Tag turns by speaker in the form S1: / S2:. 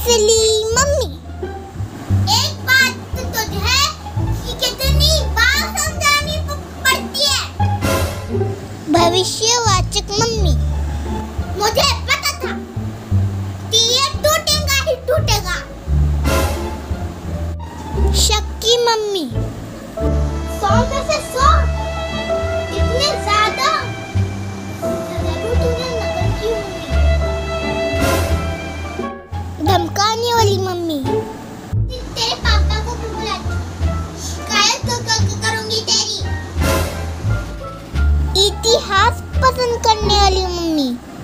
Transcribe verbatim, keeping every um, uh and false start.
S1: असली मम्मी। एक बात तो तुझे है कि कितनी बार समझानी पड़ती है। भविष्यवाचक मम्मी। मुझे पता था कि ये टूटेगा ही टूटेगा। शक्की मम्मी। सौ में से सौ इतने ज्यादा जरूर तूने नकल की होगी। धमकाने वाली मम्मी। तेरे पापा को भी बुला, शिकायत करूंगी तेरी। इतिहास पसंद करने वाली मम्मी।